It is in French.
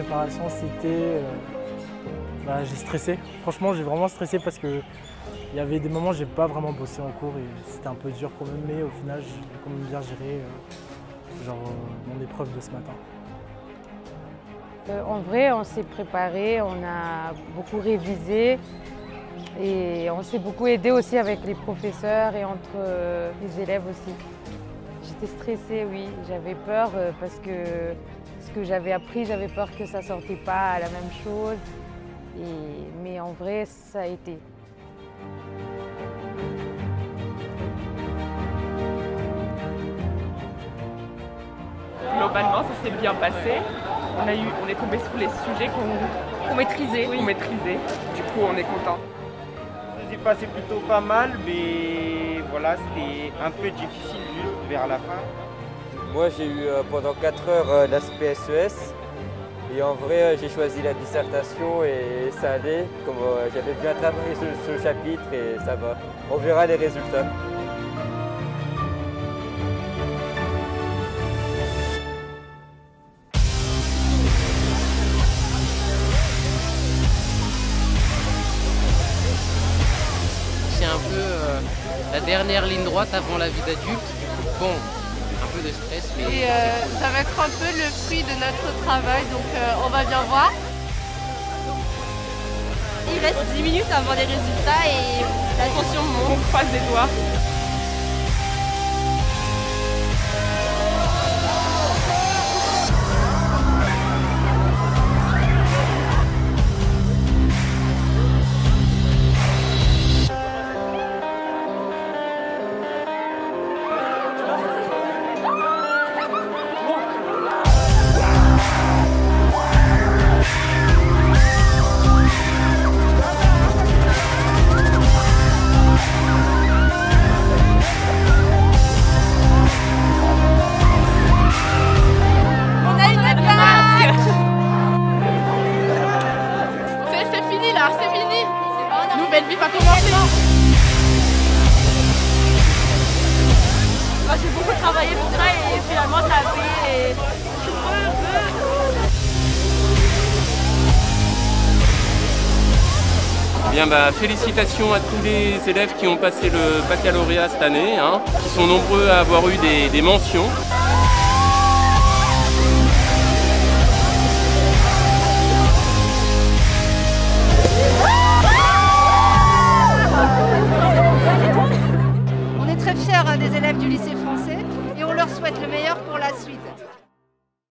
préparation, c'était... j'ai stressé. Franchement, j'ai vraiment stressé parce que il y avait des moments où j'ai pas vraiment bossé en cours et c'était un peu dur quand même, mais au final, j'ai quand même bien géré mon épreuve de ce matin. En vrai, on s'est préparé, on a beaucoup révisé et on s'est beaucoup aidé aussi avec les professeurs et entre les élèves aussi. J'étais stressée, oui, j'avais peur parce que ce que j'avais appris, j'avais peur que ça ne sortait pas à la même chose. Mais en vrai, ça a été. Globalement, ça s'est bien passé. On est tombé sur les sujets qu'on maîtrisait. Oui. Du coup, on est content. Ça s'est passé plutôt pas mal, mais voilà, c'était un peu difficile juste vers la fin. Moi, j'ai eu pendant 4 heures l'aspect SES. Et en vrai, j'ai choisi la dissertation et ça allait. Comme j'avais bien travaillé ce chapitre et ça va. On verra les résultats. C'est un peu la dernière ligne droite avant la vie d'adulte. Bon, un peu de stress, mais... Et ça va être un peu le fruit de notre travail, donc on va bien voir. Il reste 10 minutes avant les résultats et la tension monte. On croise les doigts. C'est fini. Nouvelle vie va commencer. Moi, j'ai beaucoup travaillé pour ça et finalement ça a payé. Et... Bien, félicitations à tous les élèves qui ont passé le baccalauréat cette année, qui sont nombreux à avoir eu des mentions. On est très fiers des élèves du lycée français et on leur souhaite le meilleur pour la suite.